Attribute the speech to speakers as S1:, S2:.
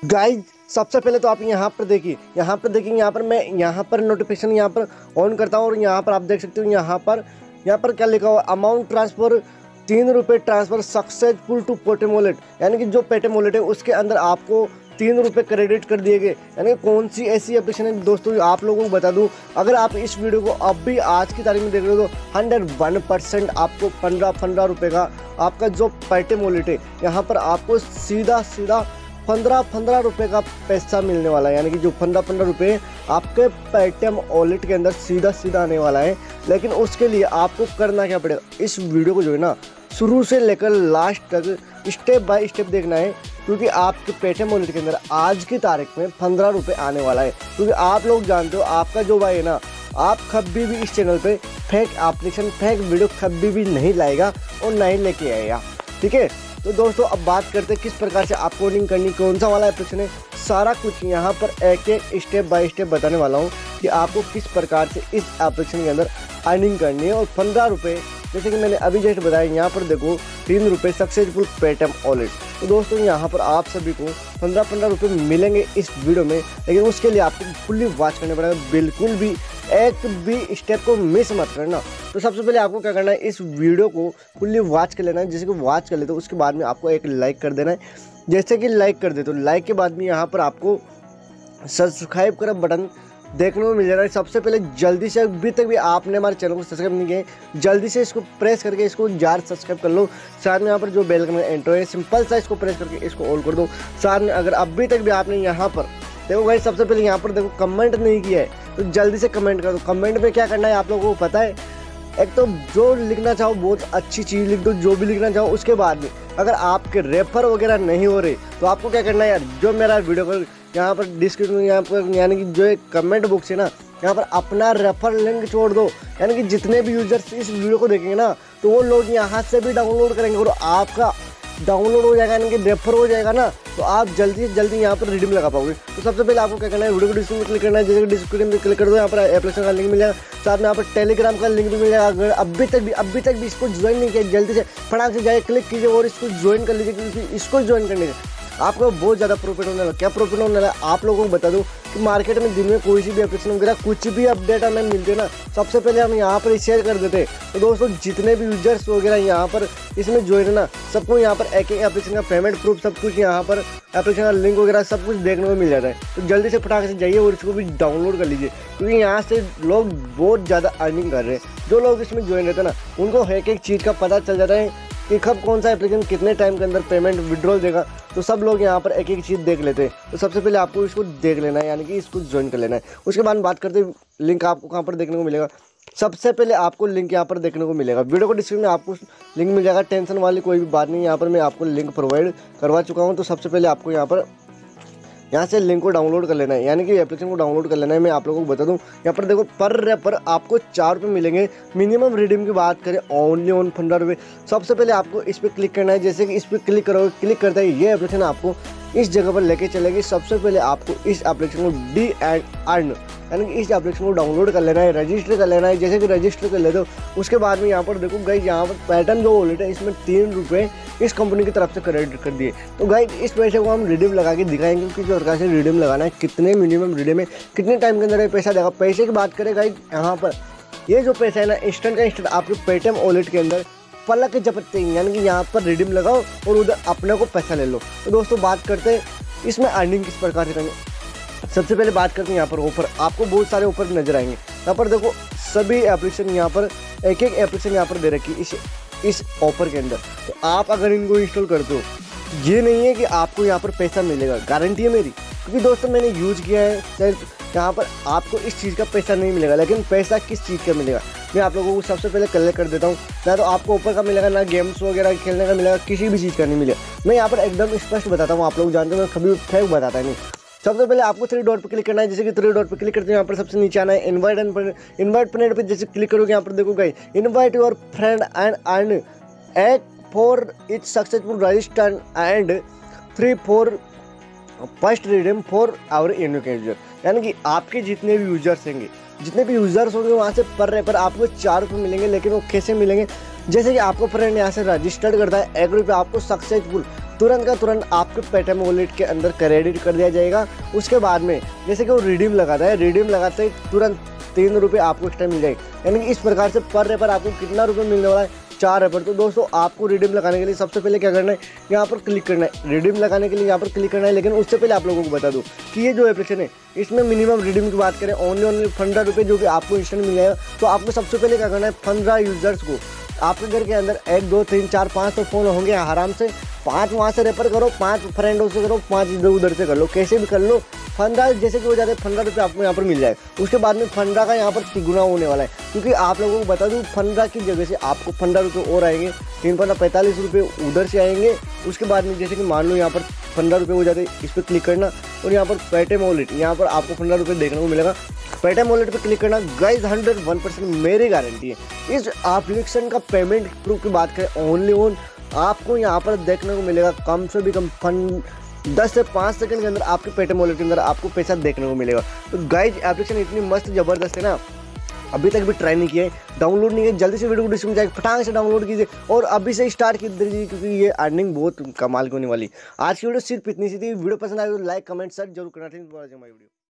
S1: Guys सबसे पहले तो आप यहाँ पर देखिए, यहाँ पर मैं यहाँ पर नोटिफिकेशन यहाँ पर ऑन करता हूँ और यहाँ पर आप देख सकते हो यहाँ पर क्या लिखा हुआ, अमाउंट ट्रांसफर 3 रुपये transfer successful to Paytm wallet. यानी कि जो पेटीएम वॉलेट है उसके अंदर आपको 3 रुपये क्रेडिट कर दिए गए। यानी कौन सी ऐसी एप्लीकेशन है दोस्तों, आप लोगों को बता दूं, अगर आप इस वीडियो को अब भी आज की तारीख में देख रहे हो तो 101% आपको 15 रुपये का आपका जो पेटीएम वॉलेट है यहाँ पर आपको सीधा 15 रुपये का पैसा मिलने वाला है। यानी कि जो 15 रुपये आपके पेटीएम वॉलेट के अंदर सीधा आने वाला है। लेकिन उसके लिए आपको करना क्या पड़ेगा, इस वीडियो को जो है ना शुरू से लेकर लास्ट तक स्टेप बाय स्टेप देखना है, क्योंकि आपके पेटीएम वॉलेट के अंदर आज की तारीख में 15 रुपये आने वाला है। क्योंकि आप लोग जानते हो आपका जो भाई है ना, आप कभी भी इस चैनल पे फेक एप्लीकेशन फेक वीडियो कभी भी नहीं लाएगा और ना ही लेके आएगा, ठीक है। तो दोस्तों अब बात करते हैं किस प्रकार से आपको अर्निंग करनी, कौन सा वाला एप्लीकेशन है, सारा कुछ यहाँ पर एक स्टेप बाय स्टेप बताने वाला हूँ कि आपको किस प्रकार से इस एप्लीकेशन के अंदर अर्निंग करनी है। और 15 रुपये जैसे कि मैंने अभी जस्ट बताया, यहाँ पर देखो 3 रुपये सक्सेसफुल पेटीएम वॉलेट। तो दोस्तों यहाँ पर आप सभी को 15 रुपये मिलेंगे इस वीडियो में, लेकिन उसके लिए आपको फुल्ली वॉच करना पड़ेगा, बिल्कुल भी एक भी स्टेप को मिस मत करना। तो सबसे पहले आपको क्या करना है, इस वीडियो को फुल्ली वॉच कर लेना है। जैसे कि वॉच कर लेते हो उसके बाद में आपको एक लाइक कर देना है। जैसे कि लाइक कर देते हो, लाइक के बाद में यहाँ पर आपको सब्सक्राइब का बटन देखने को मिल जाएगा। सबसे पहले जल्दी से, अभी तक भी आपने हमारे चैनल को सब्सक्राइब नहीं किया, जल्दी से इसको प्रेस करके इसको जार सब्सक्राइब कर लो। साथ में यहाँ पर जो बेल का एंटर है सिंपल सा इसको प्रेस करके इसको ऑल कर दो। साथ में अगर अभी तक भी आपने यहाँ पर देखो भाई, सबसे पहले यहाँ पर देखो कमेंट नहीं किया है तो जल्दी से कमेंट कर दो। कमेंट में क्या करना है आप लोगों को पता है, एक तो जो लिखना चाहो बहुत अच्छी चीज़ लिख दो, जो भी लिखना चाहो। उसके बाद में अगर आपके रेफर वगैरह नहीं हो रहे तो आपको क्या करना है यार, जो मेरा वीडियो को यहाँ पर डिस्क्रिप्शन यहाँ पर यानी कि जो एक कमेंट बॉक्स है ना, यहाँ पर अपना रेफर लिंक छोड़ दो। यानी कि जितने भी यूजर्स इस वीडियो को देखेंगे ना तो वो लोग यहाँ से भी डाउनलोड करेंगे और आपका डाउनलोड हो जाएगा, यानी कि रेफर हो जाएगा ना, तो आप जल्दी से जल्दी यहाँ पर रिडीम लगा पाओगे। तो सबसे पहले आपको क्या करना है, वीडियो को डिस्क्रिप्शन में क्लिक करना है। जैसे कि डिस्क्रिप्शन में क्लिक कर दो, यहाँ पर एप्लीकेशन का लिंक मिल जाएगा। साथ में यहाँ पर टेलीग्राम का लिंक भी मिल जाएगा। अगर अभी तक भी इसको ज्वाइन नहीं किया, जल्दी से फटाक से जाए क्लिक कीजिए और इसको ज्वाइन कर लीजिए, क्योंकि इसको ज्वाइन करने से आपको बहुत ज़्यादा प्रॉफिट होने वाला। क्या प्रॉफिट होने वाला आप लोगों को बता दूं कि मार्केट में दिन में कोई सी भी एप्लीकेशन वगैरह कुछ भी अपडेट हमें मिलते हैं ना, सबसे पहले हम यहाँ पर शेयर कर देते हैं। तो दोस्तों जितने भी यूजर्स वगैरह यहाँ पर इसमें ज्वाइन है ना, सबको यहाँ पर एक एप्लीकेशन का पेमेंट प्रूफ सब कुछ यहाँ पर एप्लीकेशन का लिंक वगैरह सब कुछ देखने को मिल जाता है। तो जल्दी से फटाक से जाइए और इसको भी डाउनलोड कर लीजिए, क्योंकि यहाँ से लोग बहुत ज़्यादा अर्निंग कर रहे हैं। जो लोग इसमें ज्वाइन रहते हैं ना उनको एक चीज़ का पता चल जाता है कि कब कौन सा एप्लीकेशन कितने टाइम के अंदर पेमेंट विड्रॉल देगा। तो सब लोग यहाँ पर एक चीज़ देख लेते हैं। तो सबसे पहले आपको इसको देख लेना है, यानी कि इसको ज्वाइन कर लेना है। उसके बाद बात करते हैं, लिंक आपको कहाँ पर देखने को मिलेगा। सबसे पहले आपको लिंक यहाँ पर देखने को मिलेगा, वीडियो को डिस्क्रिप्शन में आपको लिंक मिल जाएगा। टेंशन वाली कोई भी बात नहीं, यहाँ पर मैं आपको लिंक प्रोवाइड करवा चुका हूँ। तो सबसे पहले आपको यहाँ से लिंक को डाउनलोड कर लेना है, यानी कि एप्लीकेशन को डाउनलोड कर लेना है। मैं आप लोगों को बता दूं, यहाँ पर देखो पर रेफर आपको 4 रुपये मिलेंगे। मिनिमम रिडीम की बात करें ओनली ऑन 15 रुपये। सबसे पहले आपको इस पर क्लिक करना है। जैसे कि इस पर क्लिक करोगे, क्लिक करते ही ये एप्लीकेशन आपको इस जगह पर लेके चलेगी। सबसे पहले आपको इस एप्लीकेशन को डी एंड अर्न यानी कि इस एप्लीकेशन को डाउनलोड कर लेना है, रजिस्टर कर लेना है। जैसे कि रजिस्टर कर लेते हो उसके बाद में यहाँ पर देखो गाइस, यहाँ पर पैटर्न जो वॉलेट है इसमें 3 रुपये इस कंपनी की तरफ से क्रेडिट कर दिए। तो गाइस इस पैसे को हम रिडीम लगा के दिखाएंगे कि किस प्रकार से रिडीम लगाना है, कितने मिनिमम रिडीम है, कितने टाइम के अंदर ये पैसा देगा। पैसे की बात करें गाइस, यहाँ पर ये जो पैसा है ना इंस्टेंट का इंस्टेंट आपके पेटीएम वॉलेट के अंदर पलक झपकते हैं, यानी कि यहाँ पर रिडीम लगाओ और उधर अपने को पैसा ले लो। तो दोस्तों बात करते हैं इसमें अर्निंग किस प्रकार से करेंगे। सबसे पहले बात करते हैं यहाँ पर ऑफर, आपको बहुत सारे ऑफर नजर आएंगे। यहाँ पर देखो सभी एप्लीकेशन यहाँ पर एक एप्लीकेशन यहाँ पर दे रखी इस ऑफर के अंदर। तो आप अगर इनको इंस्टॉल करते हो, ये नहीं है कि आपको यहाँ पर पैसा मिलेगा, गारंटी है मेरी, क्योंकि दोस्तों मैंने यूज़ किया है। चाहे यहाँ पर आपको इस चीज़ का पैसा नहीं मिलेगा, लेकिन पैसा किस चीज़ का मिलेगा मैं आप लोगों को सबसे पहले क्लियर कर देता हूँ। ना तो आपको ऊपर का मिलेगा, ना गेम्स वगैरह खेलने का मिलेगा, किसी भी चीज़ का नहीं मिलेगा। मैं यहाँ पर एकदम स्पष्ट बताता हूँ, आप लोग जानते हो मैं कभी फेक बताता नहीं। सबसे पहले आपको 3 डॉट पर क्लिक करना है। जैसे कि 3 डॉट पर क्लिक करते हैं, यहाँ पर सबसे नीचे आना है इन्वाइट प्लेट पे जैसे क्लिक करोगे, यहाँ पर देखो guys, invite your friend and earn 8 for each successful register and 3 for first redeem for our unique user. यानी कि आपके जितने भी यूजर्स होंगे वहाँ से पर रेफर आपको 4 रुपये मिलेंगे। लेकिन वो कैसे मिलेंगे, जैसे कि आपको फ्रेंड यहाँ से रजिस्टर्ड करता है 1 रुपये आपको सक्सेसफुल तुरंत का तुरंत आपके पेटीएम वॉलेट के अंदर क्रेडिट कर दिया जाएगा। उसके बाद में जैसे कि वो रिडीम लगाता है, रिडीम लगाते ही तुरंत 3 रुपये आपको एक्स्ट्रा मिल जाएगी। यानी कि इस प्रकार से पर रेफर आपको कितना रुपये मिलने वाला है, 4 रेफर। तो दोस्तों आपको रिडीम लगाने के लिए सबसे पहले क्या करना है, यहाँ पर क्लिक करना है। रिडीम लगाने के लिए यहाँ पर क्लिक करना है, लेकिन उससे पहले आप लोगों को बता दूँ कि ये जो एप्लीकेशन है इसमें मिनिमम रिडीम की बात करें ओनली 15 रुपये जो कि आपको इंस्टेंट मिल जाएगा। तो आपको सबसे पहले क्या करना है, 15 यूजर्स को आपके घर के अंदर 1 2 3 4 5 तो फ़ोन होंगे आराम से, 5 वहाँ से रेफर करो, 5 फ्रेंडों से करो, 5 इधर उधर से कर लो, कैसे भी कर लो। 15 जैसे कि हो जाते हैं 15 रुपये आपको यहाँ पर मिल जाए। उसके बाद में 15 का यहाँ पर तिगुना होने वाला है, क्योंकि आप लोगों को बता दूँ 15 की जगह से आपको 15 रुपये और आएंगे, 3 15 45 रुपये उधर से आएंगे। उसके बाद में जैसे कि मान लो यहाँ पर 15 रुपये हो जाते, इस पर क्लिक करना और यहाँ पर पेटीएम वॉलेट, यहाँ पर आपको 15 रुपये देखने को मिलेगा। पेटीएम वॉलेट पे क्लिक करना। गाइस 101% मेरी गारंटी है इस एप्लीकेशन का पेमेंट प्रूफ की बात करें ओनली ऑन आपको यहाँ पर देखने को मिलेगा कम से भी कम 10 से 5 सेकंड के अंदर आपके पेटीएम वॉलेट के अंदर आपको पैसा देखने को मिलेगा। तो गाइस एप्लीकेशन इतनी मस्त ज़बरदस्त है ना, अभी तक भी ट्राई नहीं किया है, डाउनलोड नहीं किया, जल्दी से वीडियो को डिस्क्रिप्शन में जाकर फटाक से डाउनलोड कीजिए और अभी से स्टार्ट कर दीजिए, क्योंकि ये अर्निंग बहुत कमाल की होने वाली। आज की वीडियो सिर्फ इतनी सी थी। वीडियो पसंद आए तो लाइक कमेंट सर्च जरूर करना। Thank you for watching my video.